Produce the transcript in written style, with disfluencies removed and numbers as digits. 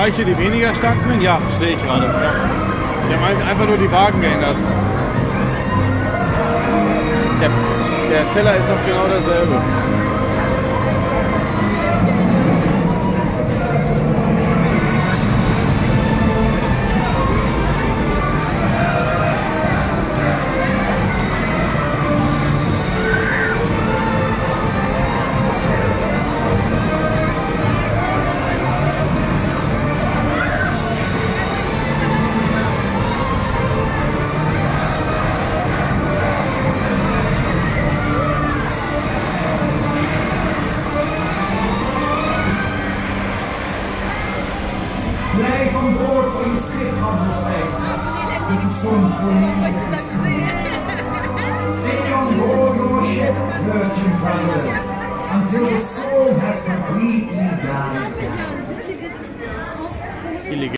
Weiche, die weniger stark sind? Ja, verstehe ich gerade. Ja. Die haben einfach nur die Wagen geändert. Der Teller ist noch genau derselbe. Blijf aan boord van je schip, handelsreis. Het is stond voor niemand. Stay on board your ship, merchant travelers, until the storm has completely died.